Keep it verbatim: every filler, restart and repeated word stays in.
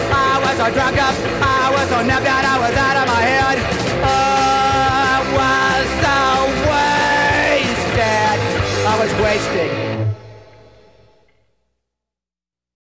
I was so drunk up, I was so numbed out, I was out of my head. I was so wasted. I was wasted.